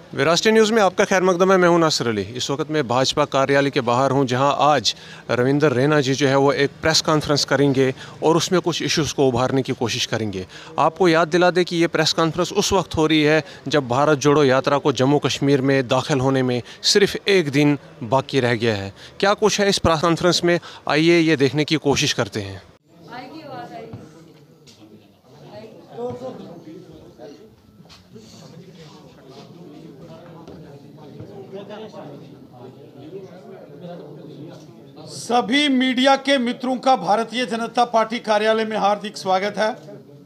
विरासती news में आपका खैर मकदम है। मैं हूं नासिर अली। इस वक्त मैं भाजपा कार्यालय के बाहर हूं, जहां आज रविंदर रैना जी जो है वो एक प्रेस कॉन्फ्रेंस करेंगे और उसमें कुछ इश्यूज़ को उभारने की कोशिश करेंगे। आपको याद दिला दें कि ये प्रेस कॉन्फ्रेंस उस वक्त हो रही है जब भारत जोड़ो यात्रा को जम्मू कश्मीर में दाखिल होने में सिर्फ एक दिन बाकी रह गया है। क्या कुछ है इस प्रेस कॉन्फ्रेंस में, आइए ये देखने की कोशिश करते हैं। सभी मीडिया के मित्रों का भारतीय जनता पार्टी कार्यालय में हार्दिक स्वागत है।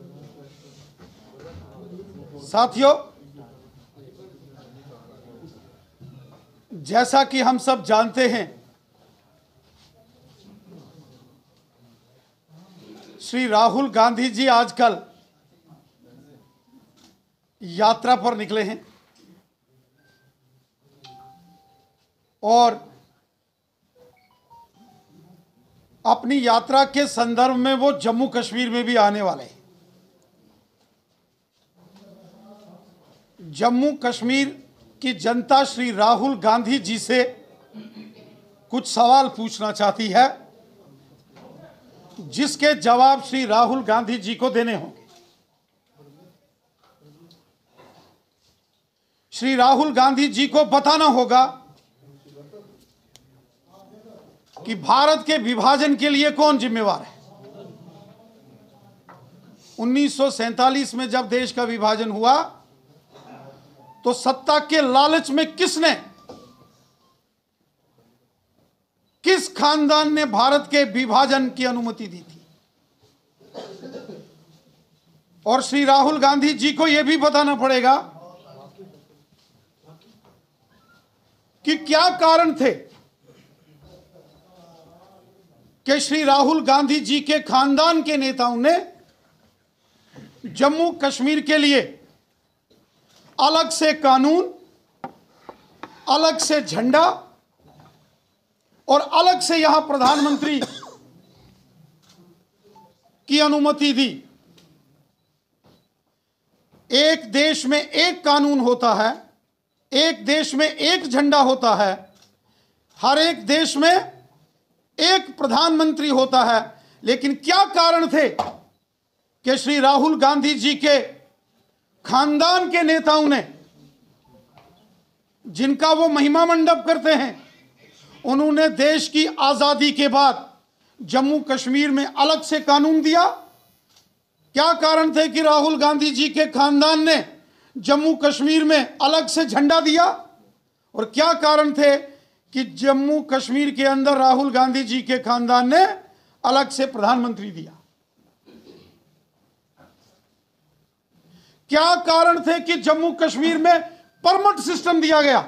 साथियों, जैसा कि हम सब जानते हैं, श्री राहुल गांधी जी आजकल यात्रा पर निकले हैं और अपनी यात्रा के संदर्भ में वो जम्मू कश्मीर में भी आने वाले हैं। जम्मू कश्मीर की जनता श्री राहुल गांधी जी से कुछ सवाल पूछना चाहती है, जिसके जवाब श्री राहुल गांधी जी को देने होंगे। श्री राहुल गांधी जी को बताना होगा कि भारत के विभाजन के लिए कौन जिम्मेवार है। 1947 में जब देश का विभाजन हुआ तो सत्ता के लालच में किस खानदान ने भारत के विभाजन की अनुमति दी थी। और श्री राहुल गांधी जी को यह भी बताना पड़ेगा कि क्या कारण थे कि श्री राहुल गांधी जी के खानदान के नेताओं ने जम्मू कश्मीर के लिए अलग से कानून, अलग से झंडा और अलग से यहां प्रधानमंत्री की अनुमति दी। एक देश में एक कानून होता है, एक देश में एक झंडा होता है, हर एक देश में एक प्रधानमंत्री होता है, लेकिन क्या कारण थे कि श्री राहुल गांधी जी के खानदान के नेताओं ने, जिनका वो महिमा मंडप करते हैं, उन्होंने देश की आजादी के बाद जम्मू कश्मीर में अलग से कानून दिया। क्या कारण थे कि राहुल गांधी जी के खानदान ने जम्मू कश्मीर में अलग से झंडा दिया, और क्या कारण थे कि जम्मू कश्मीर के अंदर राहुल गांधी जी के खानदान ने अलग से प्रधानमंत्री दिया। क्या कारण थे कि जम्मू कश्मीर में परमिट सिस्टम दिया गया।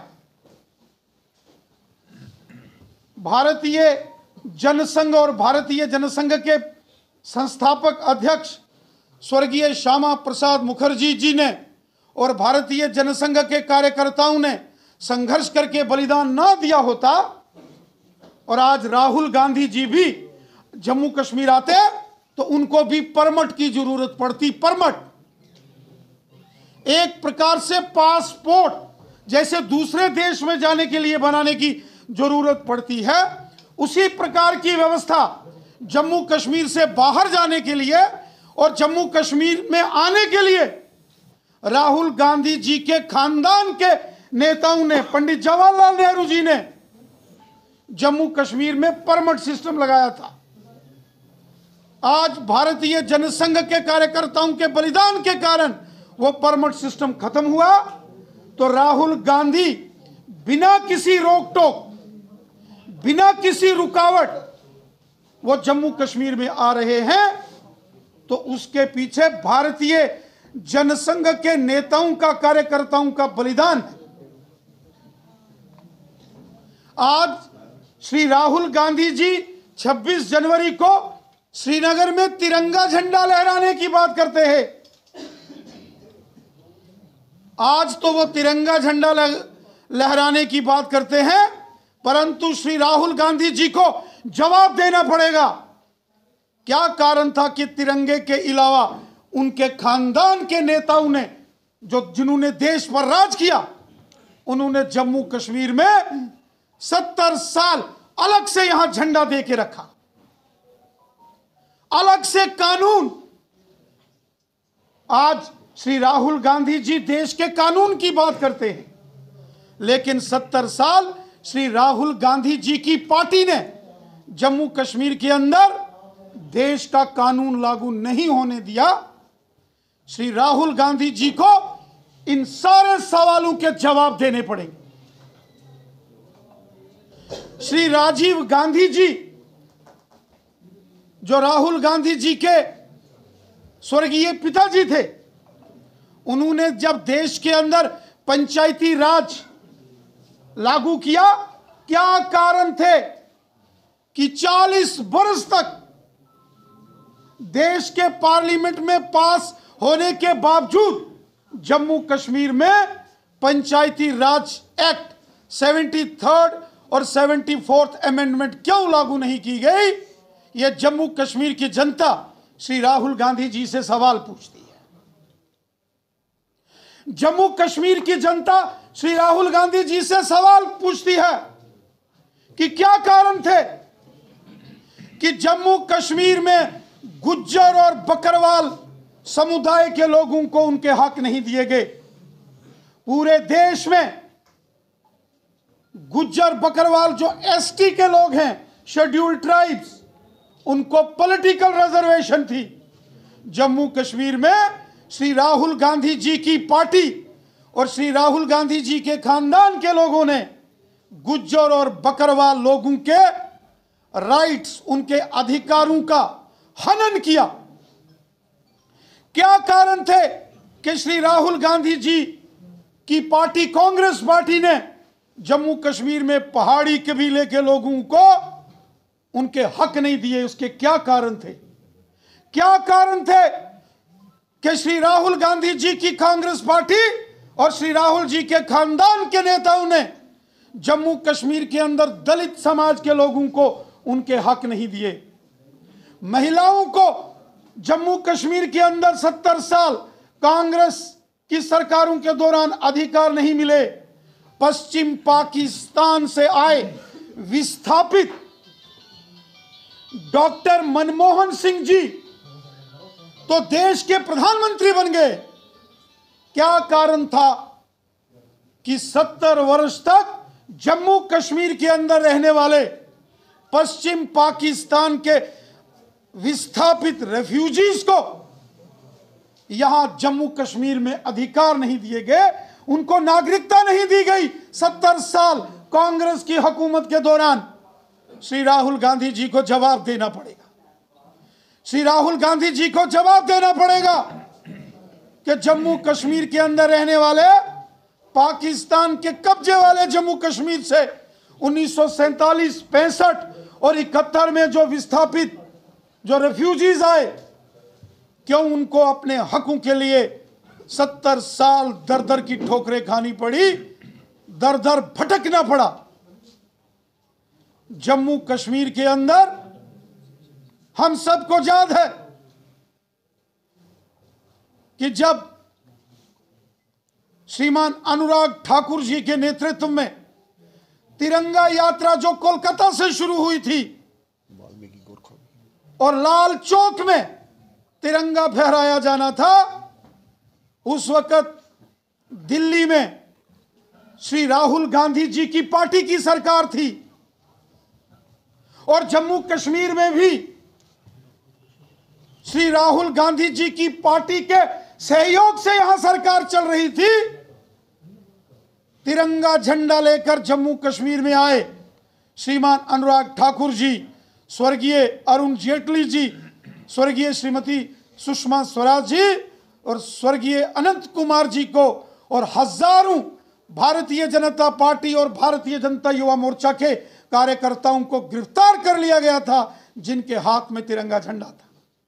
भारतीय जनसंघ और भारतीय जनसंघ के संस्थापक अध्यक्ष स्वर्गीय श्यामा प्रसाद मुखर्जी जी ने और भारतीय जनसंघ के कार्यकर्ताओं ने संघर्ष करके बलिदान ना दिया होता और आज राहुल गांधी जी भी जम्मू कश्मीर आते तो उनको भी परमिट की जरूरत पड़ती। परमिट एक प्रकार से पासपोर्ट जैसे दूसरे देश में जाने के लिए बनाने की जरूरत पड़ती है, उसी प्रकार की व्यवस्था जम्मू कश्मीर से बाहर जाने के लिए और जम्मू कश्मीर में आने के लिए राहुल गांधी जी के खानदान के नेताओं ने, पंडित जवाहरलाल नेहरू जी ने जम्मू कश्मीर में परमिट सिस्टम लगाया था। आज भारतीय जनसंघ के कार्यकर्ताओं के बलिदान के कारण वो परमिट सिस्टम खत्म हुआ, तो राहुल गांधी बिना किसी रोक टोक, बिना किसी रुकावट वो जम्मू कश्मीर में आ रहे हैं, तो उसके पीछे भारतीय जनसंघ के नेताओं का, कार्यकर्ताओं का बलिदान है। आज श्री राहुल गांधी जी 26 जनवरी को श्रीनगर में तिरंगा झंडा लहराने की बात करते हैं। आज तो वो तिरंगा झंडा लहराने की बात करते हैं, परंतु श्री राहुल गांधी जी को जवाब देना पड़ेगा क्या कारण था कि तिरंगे के अलावा उनके खानदान के नेताओं ने, जिन्होंने देश पर राज किया, उन्होंने जम्मू कश्मीर में 70 साल अलग से यहां झंडा दे के रखा, अलग से कानून। आज श्री राहुल गांधी जी देश के कानून की बात करते हैं, लेकिन 70 साल श्री राहुल गांधी जी की पार्टी ने जम्मू कश्मीर के अंदर देश का कानून लागू नहीं होने दिया। श्री राहुल गांधी जी को इन सारे सवालों के जवाब देने पड़ेंगे। श्री राजीव गांधी जी, जो राहुल गांधी जी के स्वर्गीय पिताजी थे, उन्होंने जब देश के अंदर पंचायती राज लागू किया, क्या कारण थे कि 40 वर्ष तक देश के पार्लियामेंट में पास होने के बावजूद जम्मू कश्मीर में पंचायती राज एक्ट 73rd और 74th अमेंडमेंट क्यों लागू नहीं की गई? यह जम्मू कश्मीर की जनता श्री राहुल गांधी जी से सवाल पूछती है। जम्मू कश्मीर की जनता श्री राहुल गांधी जी से सवाल पूछती है कि क्या कारण थे कि जम्मू कश्मीर में गुज्जर और बकरवाल समुदाय के लोगों को उनके हक नहीं दिए गए। पूरे देश में गुज्जर बकरवाल जो एसटी के लोग हैं, शेड्यूल्ड ट्राइब्स, उनको पॉलिटिकल रिजर्वेशन थी। जम्मू कश्मीर में श्री राहुल गांधी जी की पार्टी और श्री राहुल गांधी जी के खानदान के लोगों ने गुज्जर और बकरवाल लोगों के राइट्स, उनके अधिकारों का हनन किया। क्या कारण थे कि श्री राहुल गांधी जी की पार्टी कांग्रेस पार्टी ने जम्मू कश्मीर में पहाड़ी कबीले के लोगों को उनके हक नहीं दिए? उसके क्या कारण थे? क्या कारण थे कि श्री राहुल गांधी जी की कांग्रेस पार्टी और श्री राहुल जी के खानदान के नेताओं ने जम्मू कश्मीर के अंदर दलित समाज के लोगों को उनके हक नहीं दिए? महिलाओं को जम्मू कश्मीर के अंदर 70 साल कांग्रेस की सरकारों के दौरान अधिकार नहीं मिले। पश्चिम पाकिस्तान से आए विस्थापित डॉक्टर मनमोहन सिंह जी तो देश के प्रधानमंत्री बन गए। क्या कारण था कि 70 वर्ष तक जम्मू कश्मीर के अंदर रहने वाले पश्चिम पाकिस्तान के विस्थापित रेफ्यूजीज को यहां जम्मू कश्मीर में अधिकार नहीं दिए गए, उनको नागरिकता नहीं दी गई? 70 साल कांग्रेस की हुकूमत के दौरान श्री राहुल गांधी जी को जवाब देना पड़ेगा। श्री राहुल गांधी जी को जवाब देना पड़ेगा कि जम्मू कश्मीर के अंदर रहने वाले पाकिस्तान के कब्जे वाले जम्मू कश्मीर से 1947, 65 और 71 में जो विस्थापित, जो रेफ्यूजीज आए, क्यों उनको अपने हकों के लिए 70 साल दर दर की ठोकरें खानी पड़ी, दर दर भटकना पड़ा? जम्मू कश्मीर के अंदर हम सबको याद है कि जब श्रीमान अनुराग ठाकुर जी के नेतृत्व में तिरंगा यात्रा जो कोलकाता से शुरू हुई थी और लाल चौक में तिरंगा फहराया जाना था, उस वक्त दिल्ली में श्री राहुल गांधी जी की पार्टी की सरकार थी और जम्मू कश्मीर में भी श्री राहुल गांधी जी की पार्टी के सहयोग से यहां सरकार चल रही थी। तिरंगा झंडा लेकर जम्मू कश्मीर में आए श्रीमान अनुराग ठाकुर जी, स्वर्गीय अरुण जेटली जी, स्वर्गीय श्रीमती सुषमा स्वराज जी और स्वर्गीय अनंत कुमार जी को और हजारों भारतीय जनता पार्टी और भारतीय जनता युवा मोर्चा के कार्यकर्ताओं को गिरफ्तार कर लिया गया था जिनके हाथ में तिरंगा झंडा था।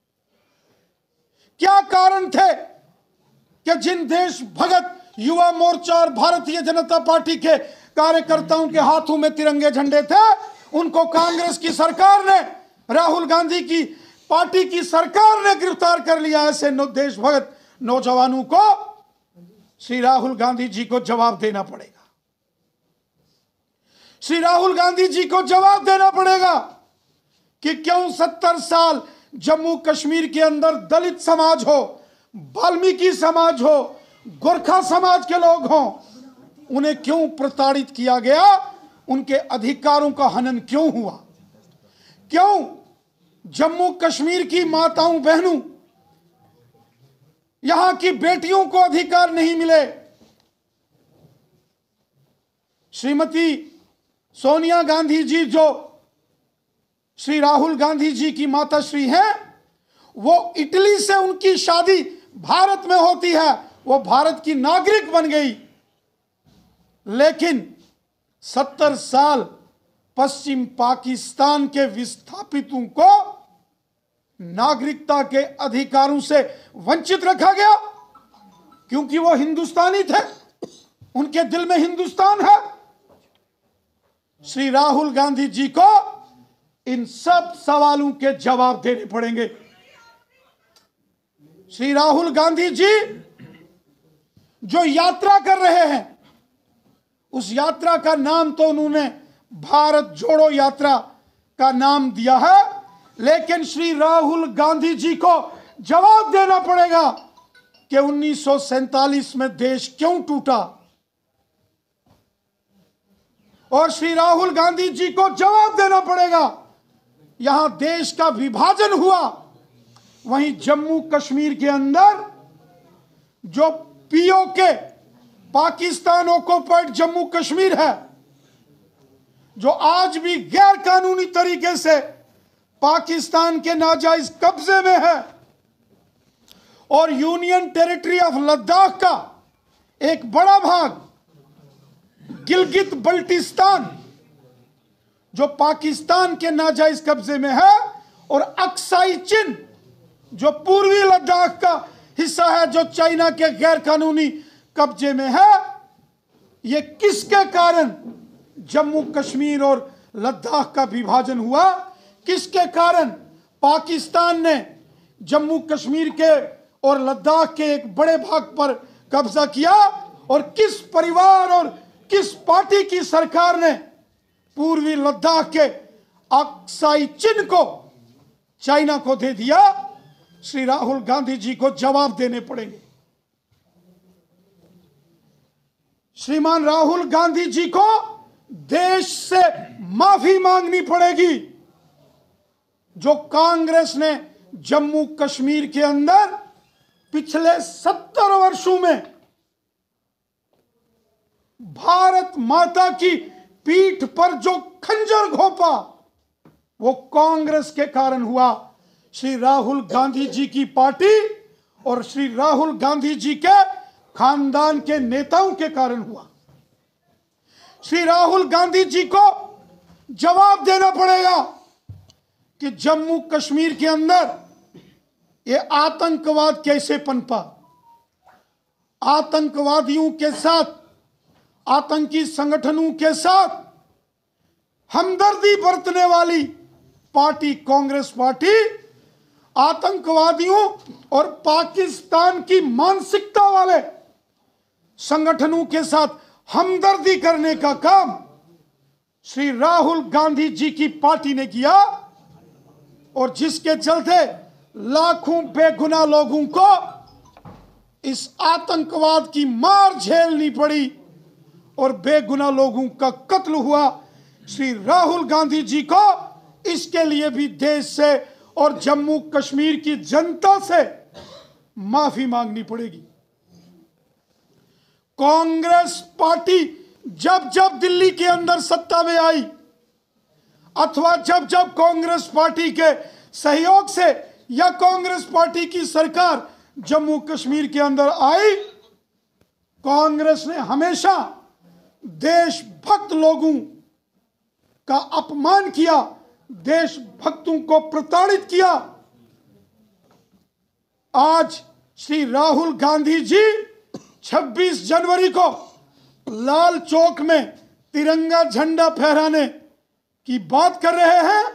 क्या कारण थे कि जिन देश भगत युवा मोर्चा और भारतीय जनता पार्टी के कार्यकर्ताओं के हाथों में तिरंगे झंडे थे, उनको कांग्रेस की सरकार ने, राहुल गांधी की पार्टी की सरकार ने गिरफ्तार कर लिया। ऐसे देश भगत नौजवानों को श्री राहुल गांधी जी को जवाब देना पड़ेगा। श्री राहुल गांधी जी को जवाब देना पड़ेगा कि क्यों 70 साल जम्मू कश्मीर के अंदर दलित समाज हो, वाल्मीकि समाज हो, गोरखा समाज के लोग हों, उन्हें क्यों प्रताड़ित किया गया, उनके अधिकारों का हनन क्यों हुआ, क्यों जम्मू कश्मीर की माताओं बहनों, यहां की बेटियों को अधिकार नहीं मिले। श्रीमती सोनिया गांधी जी जो श्री राहुल गांधी जी की माताश्री हैं, वो इटली से उनकी शादी भारत में होती है, वो भारत की नागरिक बन गई, लेकिन 70 साल पश्चिम पाकिस्तान के विस्थापितों को नागरिकता के अधिकारों से वंचित रखा गया, क्योंकि वो हिंदुस्तानी थे, उनके दिल में हिंदुस्तान है। श्री राहुल गांधी जी को इन सब सवालों के जवाब देने पड़ेंगे। श्री राहुल गांधी जी जो यात्रा कर रहे हैं, उस यात्रा का नाम तो उन्होंने भारत जोड़ो यात्रा का नाम दिया है, लेकिन श्री राहुल गांधी जी को जवाब देना पड़ेगा कि 1947 में देश क्यों टूटा, और श्री राहुल गांधी जी को जवाब देना पड़ेगा यहां देश का विभाजन हुआ, वहीं जम्मू कश्मीर के अंदर जो पीओके पाकिस्तान ऑक्युपाइड जम्मू कश्मीर है, जो आज भी गैर कानूनी तरीके से पाकिस्तान के नाजायज कब्जे में है, और यूनियन टेरिटरी ऑफ लद्दाख का एक बड़ा भाग गिलगित बल्टिस्तान जो पाकिस्तान के नाजायज कब्जे में है, और अक्साई चिन जो पूर्वी लद्दाख का हिस्सा है जो चाइना के गैर कानूनी कब्जे में है। ये किसके कारण जम्मू कश्मीर और लद्दाख का विभाजन हुआ, किसके कारण पाकिस्तान ने जम्मू कश्मीर के और लद्दाख के एक बड़े भाग पर कब्जा किया, और किस परिवार और किस पार्टी की सरकार ने पूर्वी लद्दाख के अक्साई चिन को चाइना को दे दिया। श्री राहुल गांधी जी को जवाब देने पड़ेंगे। श्रीमान राहुल गांधी जी को देश से माफी मांगनी पड़ेगी। जो कांग्रेस ने जम्मू कश्मीर के अंदर पिछले 70 वर्षों में भारत माता की पीठ पर जो खंजर घोंपा, वो कांग्रेस के कारण हुआ, श्री राहुल गांधी जी की पार्टी और श्री राहुल गांधी जी के खानदान के नेताओं के कारण हुआ। श्री राहुल गांधी जी को जवाब देना पड़ेगा कि जम्मू कश्मीर के अंदर ये आतंकवाद कैसे पनपा, आतंकवादियों के साथ, आतंकी संगठनों के साथ हमदर्दी बरतने वाली पार्टी कांग्रेस पार्टी आतंकवादियों और पाकिस्तान की मानसिकता वाले संगठनों के साथ हमदर्दी करने का काम श्री राहुल गांधी जी की पार्टी ने किया, और जिसके चलते लाखों बेगुनाह लोगों को इस आतंकवाद की मार झेलनी पड़ी और बेगुनाह लोगों का कत्ल हुआ। श्री राहुल गांधी जी को इसके लिए भी देश से और जम्मू कश्मीर की जनता से माफी मांगनी पड़ेगी। कांग्रेस पार्टी जब जब दिल्ली के अंदर सत्ता में आई, अथवा जब जब कांग्रेस पार्टी के सहयोग से या कांग्रेस पार्टी की सरकार जम्मू कश्मीर के अंदर आई, कांग्रेस ने हमेशा देशभक्त लोगों का अपमान किया, देशभक्तों को प्रताड़ित किया। आज श्री राहुल गांधी जी 26 जनवरी को लाल चौक में तिरंगा झंडा फहराने की बात कर रहे हैं।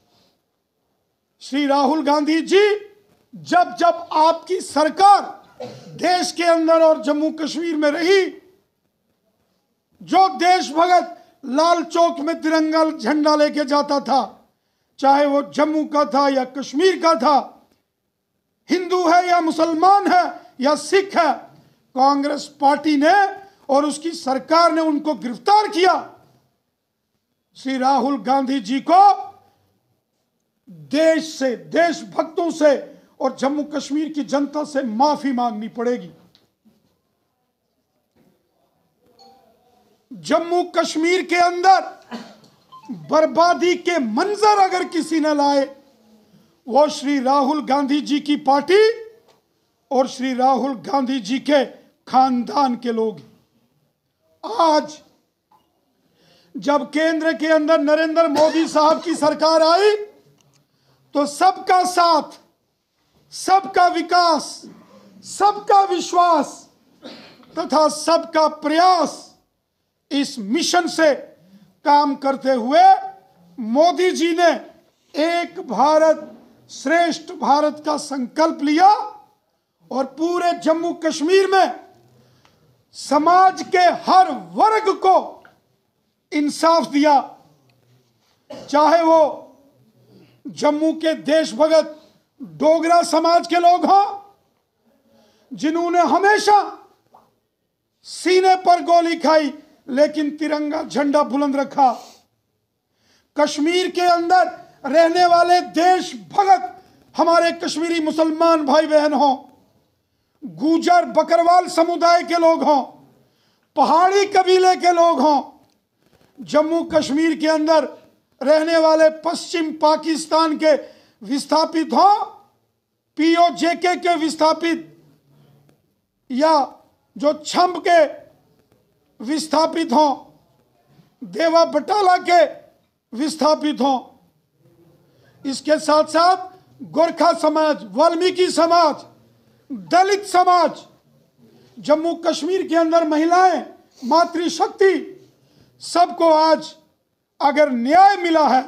श्री राहुल गांधी जी, जब जब आपकी सरकार देश के अंदर और जम्मू कश्मीर में रही, जो देशभक्त लाल चौक में तिरंगा झंडा लेके जाता था, चाहे वो जम्मू का था या कश्मीर का था, हिंदू है या मुसलमान है या सिख है, कांग्रेस पार्टी ने और उसकी सरकार ने उनको गिरफ्तार किया। श्री राहुल गांधी जी को देश से, देशभक्तों से और जम्मू कश्मीर की जनता से माफी मांगनी पड़ेगी। जम्मू कश्मीर के अंदर बर्बादी के मंजर अगर किसी ने लाए, वो श्री राहुल गांधी जी की पार्टी और श्री राहुल गांधी जी के खानदान के लोग। आज जब केंद्र के अंदर नरेंद्र मोदी साहब की सरकार आई, तो सबका साथ, सबका विकास, सबका विश्वास तथा सबका प्रयास इस मिशन से काम करते हुए मोदी जी ने एक भारत श्रेष्ठ भारत का संकल्प लिया और पूरे जम्मू कश्मीर में समाज के हर वर्ग को इंसाफ दिया, चाहे वो जम्मू के देशभगत डोगरा समाज के लोग हों, जिन्होंने हमेशा सीने पर गोली खाई लेकिन तिरंगा झंडा बुलंद रखा, कश्मीर के अंदर रहने वाले देशभगत हमारे कश्मीरी मुसलमान भाई बहन हों, गुजर बकरवाल समुदाय के लोग हों, पहाड़ी कबीले के लोग हों, जम्मू कश्मीर के अंदर रहने वाले पश्चिम पाकिस्तान के विस्थापित हों, पीओजेके के विस्थापित या जो छंब के विस्थापित हों, देवा बटाला के विस्थापित हों, इसके साथ साथ गोरखा समाज, वाल्मीकि समाज, दलित समाज, जम्मू कश्मीर के अंदर महिलाएं, मातृशक्ति, सबको आज अगर न्याय मिला है,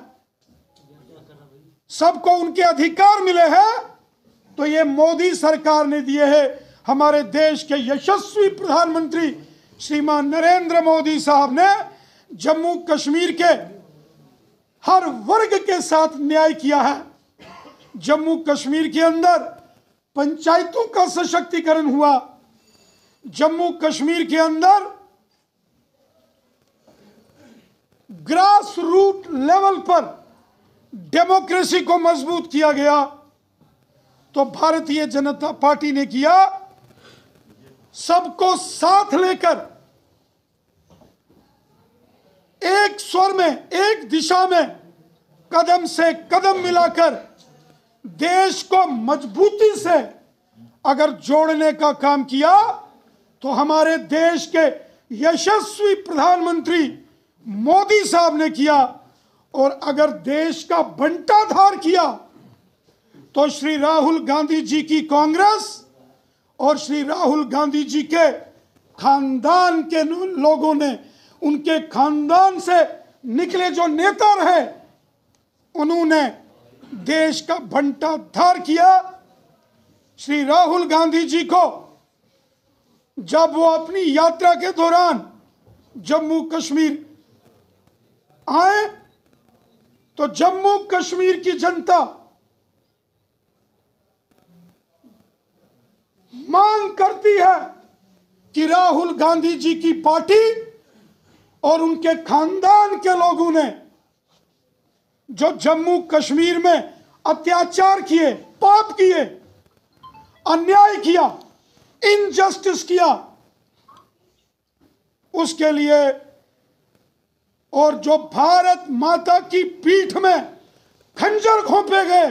सबको उनके अधिकार मिले हैं, तो ये मोदी सरकार ने दिए हैं। हमारे देश के यशस्वी प्रधानमंत्री श्रीमान नरेंद्र मोदी साहब ने जम्मू कश्मीर के हर वर्ग के साथ न्याय किया है। जम्मू कश्मीर के अंदर पंचायतों का सशक्तिकरण हुआ, जम्मू कश्मीर के अंदर ग्रास रूट लेवल पर डेमोक्रेसी को मजबूत किया गया। तो भारतीय जनता पार्टी ने किया, सबको साथ लेकर एक स्वर में, एक दिशा में कदम से कदम मिलाकर देश को मजबूती से अगर जोड़ने का काम किया, तो हमारे देश के यशस्वी प्रधानमंत्री मोदी साहब ने किया। और अगर देश का बंटाधार किया, तो श्री राहुल गांधी जी की कांग्रेस और श्री राहुल गांधी जी के खानदान के लोगों ने, उनके खानदान से निकले जो नेता रहे, उन्होंने देश का बंटाधार किया। श्री राहुल गांधी जी को जब वो अपनी यात्रा के दौरान जम्मू कश्मीर आए, तो जम्मू कश्मीर की जनता मांग करती है कि राहुल गांधी जी की पार्टी और उनके खानदान के लोगों ने जो जम्मू कश्मीर में अत्याचार किए, पाप किए, अन्याय किया, इनजस्टिस किया, उसके लिए, और जो भारत माता की पीठ में खंजर घोंपे गए,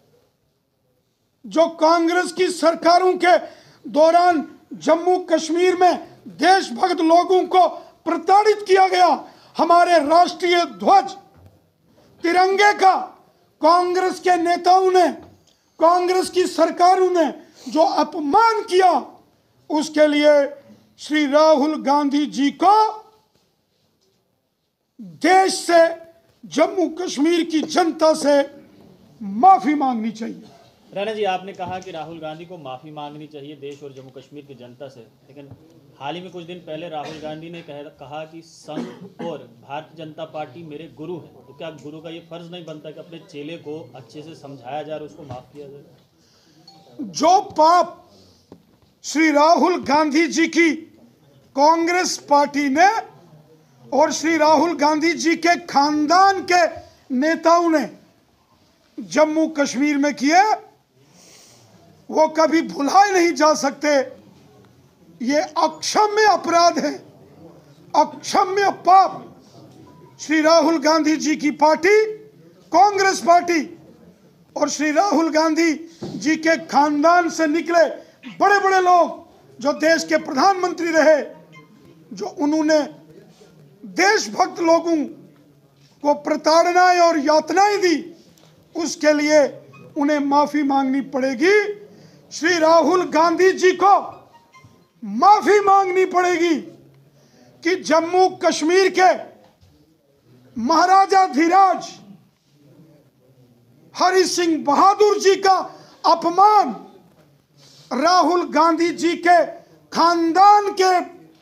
जो कांग्रेस की सरकारों के दौरान जम्मू कश्मीर में देशभक्त लोगों को प्रताड़ित किया गया, हमारे राष्ट्रीय ध्वज तिरंगे का कांग्रेस के नेताओं ने, कांग्रेस की सरकारों ने जो अपमान किया, उसके लिए श्री राहुल गांधी जी को देश से, जम्मू कश्मीर की जनता से माफी मांगनी चाहिए। राणा जी, आपने कहा कि राहुल गांधी को माफी मांगनी चाहिए देश और जम्मू कश्मीर की जनता से, लेकिन हाल ही में कुछ दिन पहले राहुल गांधी ने कहा कि संघ और भारतीय जनता पार्टी मेरे गुरु हैं, तो क्या गुरु का ये फर्ज नहीं बनता कि अपने चेले को अच्छे से समझाया जाए और उसको माफ किया जाए? जो पाप श्री राहुल गांधी जी की कांग्रेस पार्टी ने और श्री राहुल गांधी जी के खानदान के नेताओं ने जम्मू कश्मीर में किए, वो कभी भुलाए नहीं जा सकते। ये अक्षम्य अपराध है, अक्षम्य पाप। श्री राहुल गांधी जी की पार्टी, कांग्रेस पार्टी और श्री राहुल गांधी जी के खानदान से निकले बड़े बड़े लोग जो देश के प्रधानमंत्री रहे, जो उन्होंने देशभक्त लोगों को प्रताड़नाएं और यातनाएं दी, उसके लिए उन्हें माफी मांगनी पड़ेगी। श्री राहुल गांधी जी को माफी मांगनी पड़ेगी कि जम्मू कश्मीर के महाराजा धीराज हरि सिंह बहादुर जी का अपमान राहुल गांधी जी के खानदान के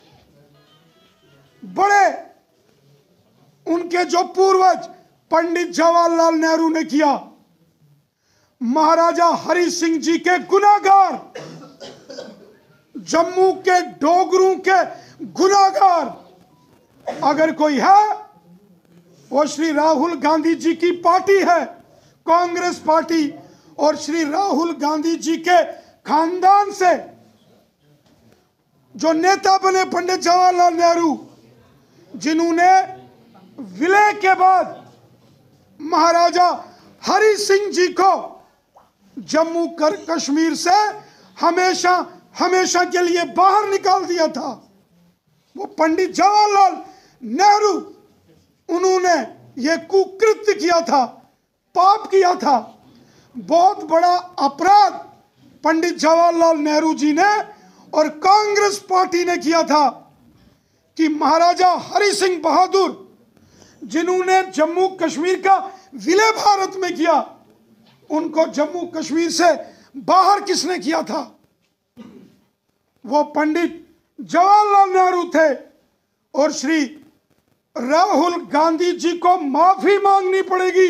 बड़े, उनके जो पूर्वज पंडित जवाहरलाल नेहरू ने किया, महाराजा हरि सिंह जी के गुनाहगार, जम्मू के डोगरों के गुनाहगार अगर कोई है, वो श्री राहुल गांधी जी की पार्टी है, कांग्रेस पार्टी। और श्री राहुल गांधी जी के खानदान से जो नेता बने पंडित जवाहरलाल नेहरू, जिन्होंने विलय के बाद महाराजा हरि सिंह जी को जम्मू कश्मीर से हमेशा हमेशा के लिए बाहर निकाल दिया था, वो पंडित जवाहरलाल नेहरू, उन्होंने ये कुकृत्य किया था, पाप किया था। बहुत बड़ा अपराध पंडित जवाहरलाल नेहरू जी ने और कांग्रेस पार्टी ने किया था कि महाराजा हरि सिंह बहादुर, जिन्होंने जम्मू कश्मीर का विलय भारत में किया, उनको जम्मू कश्मीर से बाहर किसने किया था? वो पंडित जवाहरलाल नेहरू थे। और श्री राहुल गांधी जी को माफी मांगनी पड़ेगी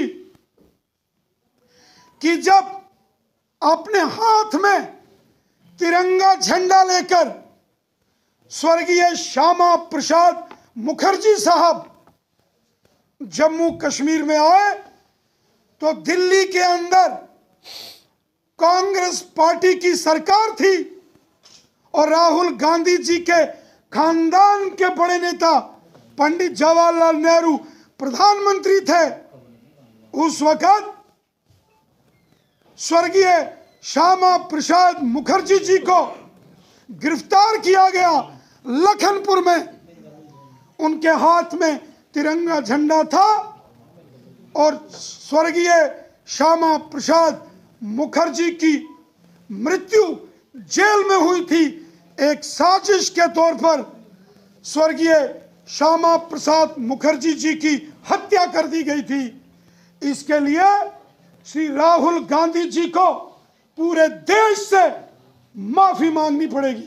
कि जब अपने हाथ में तिरंगा झंडा लेकर स्वर्गीय श्यामा प्रसाद मुखर्जी साहब जम्मू कश्मीर में आए, तो दिल्ली के अंदर कांग्रेस पार्टी की सरकार थी और राहुल गांधी जी के खानदान के बड़े नेता पंडित जवाहरलाल नेहरू प्रधानमंत्री थे। उस वक्त स्वर्गीय श्यामा प्रसाद मुखर्जी जी को गिरफ्तार किया गया लखनपुर में। उनके हाथ में तिरंगा झंडा था और स्वर्गीय श्यामा प्रसाद मुखर्जी की मृत्यु जेल में हुई थी। एक साजिश के तौर पर स्वर्गीय श्यामा प्रसाद मुखर्जी जी की हत्या कर दी गई थी। इसके लिए श्री राहुल गांधी जी को पूरे देश से माफी मांगनी पड़ेगी।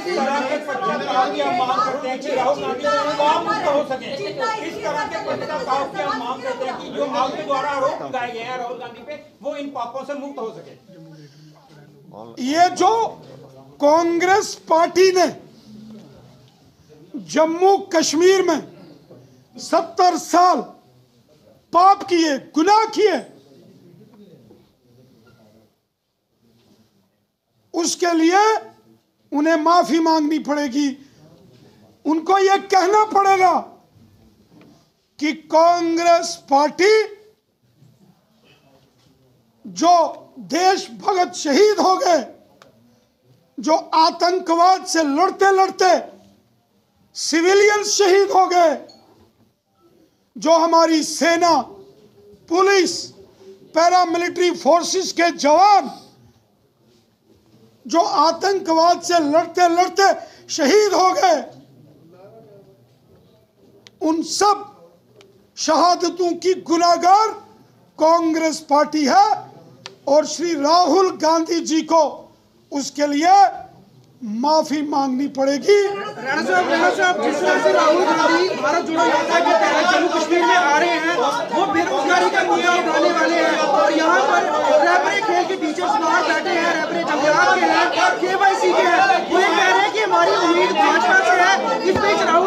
ये जो कांग्रेस पार्टी ने जम्मू कश्मीर में 70 साल पाप किए, गुनाह किए, उसके लिए उन्हें माफी मांगनी पड़ेगी। उनको यह कहना पड़ेगा कि कांग्रेस पार्टी जो देशभक्त शहीद हो गए, जो आतंकवाद से लड़ते लड़ते सिविलियन शहीद हो गए, जो हमारी सेना, पुलिस, पैरामिलिट्री फोर्सेस के जवान जो आतंकवाद से लड़ते लड़ते शहीद हो गए, उन सब शहादतों की गुनाहगार कांग्रेस पार्टी है। और श्री राहुल गांधी जी को उसके लिए माफी मांगनी पड़ेगी। राणा साहब, जिस तरह से राहुल गांधी भारत जोड़ो यात्रा के तहत जम्मू कश्मीर में आ रहे हैं, वो बेरोजगारी का मुद्दा उठाने वाले हैं और यहाँ पर रैपरे खेल के टीचर्स बाहर बैठे हैं, रैपरे जंगलात के हैं, KYC के हैं। वो ये कह रहे हैं कि हमारी उम्मीद भाजपा से है। इस बीच